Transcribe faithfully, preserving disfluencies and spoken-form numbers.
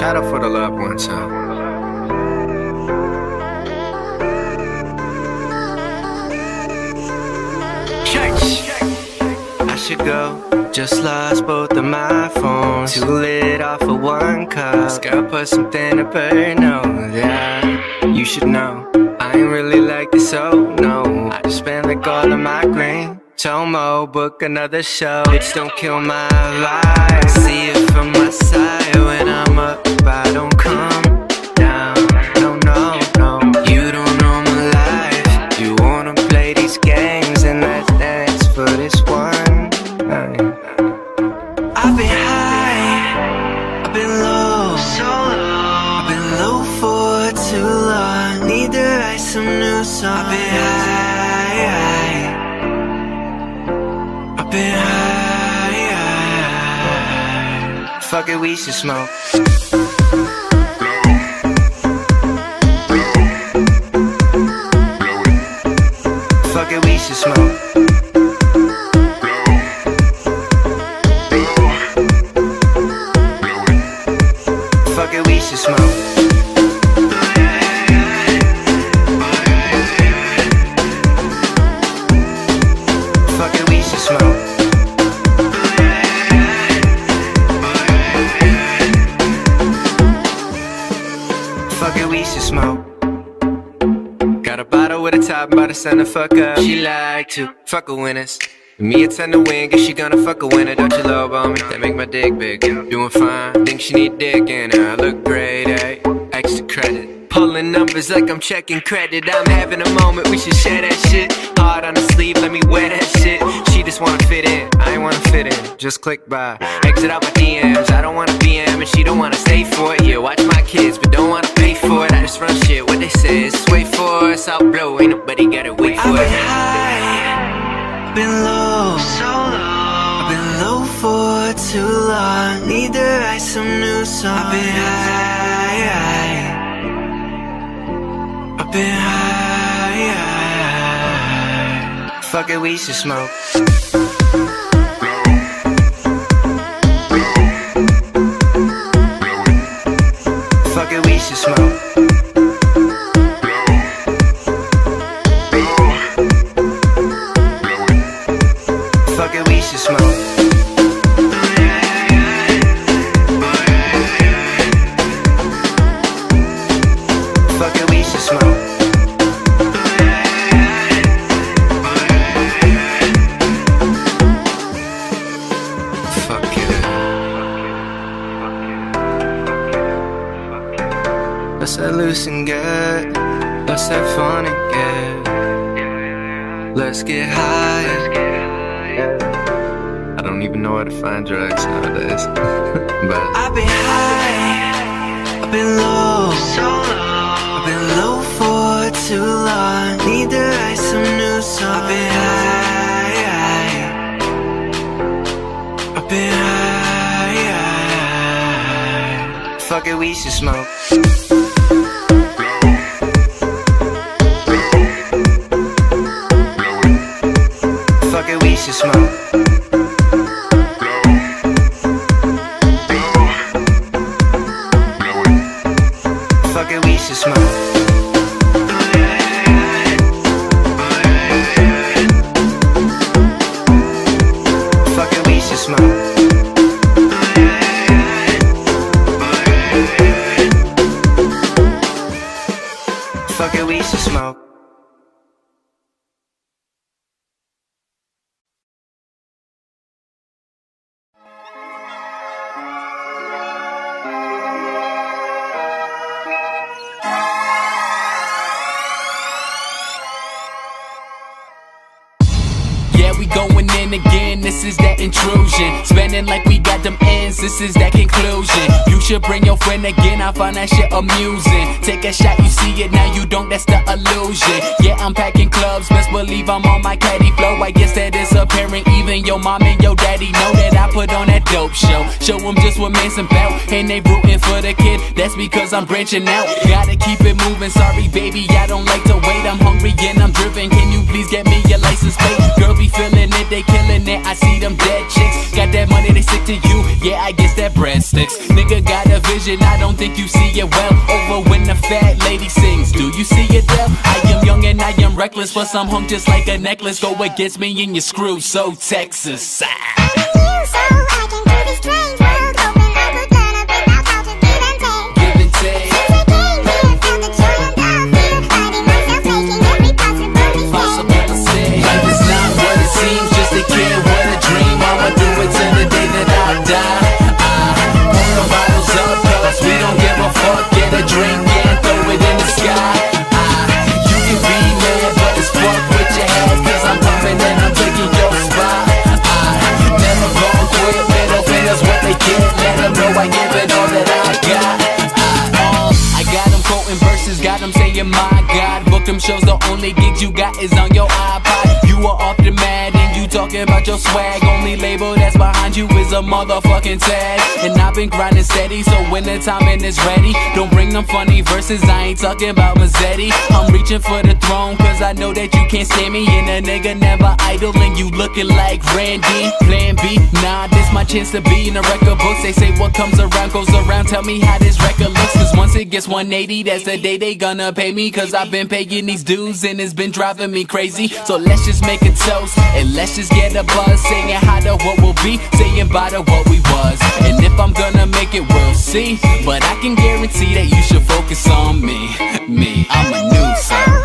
Shout out for the loved ones, huh? I should go. Just lost both of my phones. Too lit off of one cup. This girl put something up her nose. Yeah, you should know I ain't really like this, so no. I just spend like all of my green. Tomo, book another show. Bitch, don't kill my vibe. See it from my side when I'm up, I don't come down. No, no, no, you don't know my life. You wanna play these games and let's dance for this one night. I've been high, I've been low, so low. I've been low for too long. Need to write some new songs. I've been high, I've been high, high. Fuck it, we should smoke. Fuck it, we should smoke. Fuck it, we should smoke. Fuck it, we should smoke. Fuck it, we should smoke. Got a bottle with a top, about to send the fuck up. She like to fuck a winners. Me a ten to win, guess she gonna fuck a winner. Don't you love on me? That make my dick big. Doing fine, think she need dick in her. I look great, eh? Extra credit. Pulling numbers like I'm checking credit. I'm having a moment, we should share that shit. Hard on the sleeve, let me wear that shit. She just wanna fit in, I ain't wanna fit in. Just click by, exit out my D Ms. I don't wanna B M and she don't wanna stay for it. Yeah, watch my kids, but don't wanna pay for it. I just run shit, what they say is wait for us. I'll blow, ain't nobody gotta wait for it. I've been low, so low. I've been low for too long. Need to write some new songs. I've been high, high. I've been high, high. Fuck it, we should smoke. Fuck it, we should smoke. Fuck it, we should smoke. Fuck it, we should smoke. Fuck it. Let's get loose and get. Let's have fun and get. Let's get high. I don't even know where to find drugs nowadays. But I've been high, I've been low, so low. I've been low for too long. Need to write some new songs. I've been high, high. I've been high, high. Fuck it, we should smoke. Fuck it, we should smoke. Fuck it, we should smoke. Fuck it, we should smoke. Fuck it, we should smoke. We going in again, this is that intrusion. Spending like we got them ends, this is that conclusion. You should bring your friend again, I find that shit amusing. Take a shot, you see it, now you don't, that's the illusion. Yeah, I'm packing clubs, best believe I'm on my caddy flow. I guess that is apparent, even your mom and your daddy know that I put on that dope show. Show them just what man's about, and they rooting for the kid, that's because I'm branching out. Gotta keep it moving, sorry baby, I don't like to wait. I'm hungry and I'm driven, can you please get me your license plate? Girl be feeling it, they can't killing it, I see them dead chicks. Got that money, they stick to you, yeah, I guess that bread sticks. Nigga got a vision, I don't think you see it well. Over when the fat lady sings, do you see it there? I am young and I am reckless, but some hung just like a necklace. Go against me and you screw, so Texas. So I can do this strange world, hoping I could learn a bit about how to give and take. Give and take. Since I came here, felt the churn of fear, finding myself making every possible mistake. Possible mistake. Life is not what it seems, just a kid with a dream. I'ma do it till the day that I die. I pour the bottles up, cause we don't give a fuck. Get a drink and throw it in the sky. I, you can be mad, but it's fuck with your head, cause I'm coming and I'm taking your spot. I never gon' quit, middle fingers what they get. Let them know I give it all that I got. I, uh, I got them quoting verses, got them saying my God. Book them shows, the only gigs you got is on your iPod. You are off the mat and you talking about your swag. Only label that's behind you is a motherfucking tag. And I've been grinding steady, so when the timing is ready, don't bring them funny verses, I ain't talking about Mazzetti. I'm reaching for the throne, cause I know that you can't stand me. And a nigga never idling, you looking like Randy. Plan B, nah, this my chance to be in the record books. They say what comes around goes around, tell me how this record looks. Cause once it gets one eighty, that's the day they gonna pay me. Cause I've been paying these dues and it's been driving me crazy. So let's just make a toast and let's just get a buzz, saying how to what will be, saying bye to what we was. And if I'm gonna make it, we'll see. But I can guarantee that you should focus on me. Me, I'm a new son.